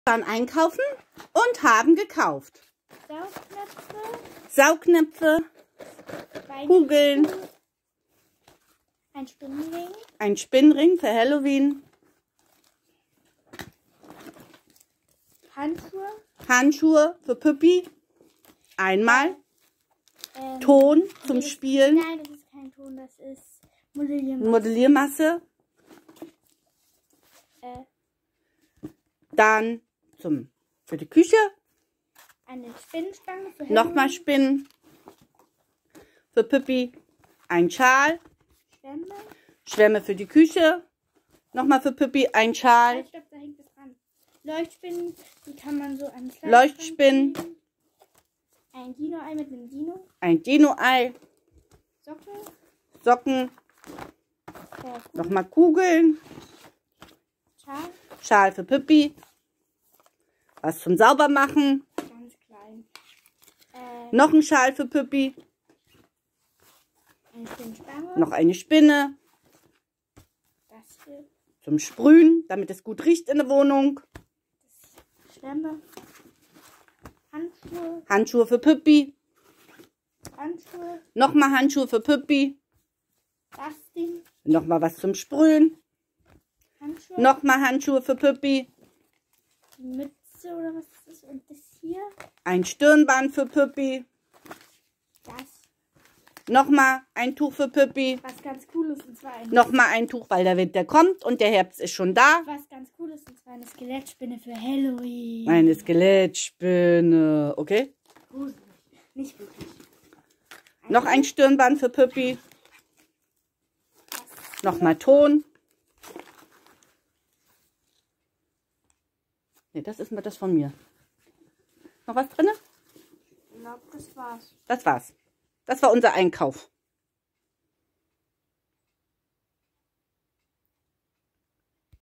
Waren einkaufen und haben gekauft. Saugnäpfe, Kugeln, ein Spinnenring, ein Spinnring für Halloween, Handschuhe für Püppi, einmal, Ton zum Spielen, Nein, das ist kein Ton, das ist Modelliermasse, dann für die Küche, eine Spinnenstange für Halloween, nochmal Spinnen, für Püppi ein Schal, Schwämme für die Küche, nochmal für Püppi ein Schal, Halt, stopp, da hängt was dran. Leuchtspinnen, die kann man so an Leuchtspinnen, ein Dino-Ei mit einem Dino, ein Dino-Ei, Socken, Kugeln, nochmal Kugeln, Schal für Püppi, was zum Saubermachen, ganz klein, noch ein Schal für Püppi, eine Spinnenstange, noch eine Spinne, das hier, zum Sprühen, damit es gut riecht in der Wohnung, Schwämme, Handschuhe für Püppi, Handschuhe, nochmal Handschuhe für Püppi, das Ding, nochmal was zum Sprühen, Handschuhe, nochmal Handschuhe für Püppi, die Mütze oder was ist das? Und das hier, ein Stirnband für Püppi, das, nochmal ein Tuch für Püppi, was ganz cool ist, und zwar nochmal ein Tuch, weil der Winter kommt und der Herbst ist schon da. was ganz cool ist, und zwar eine Skelettspinne für Halloween. Eine Skelettspinne, okay? Gruselig. Nicht wirklich. Noch ein Stirnband für Püppi, nochmal Ton. Ne, das ist das von mir. Noch was drin? Ich glaube, das war's. Das war's. Das war unser Einkauf.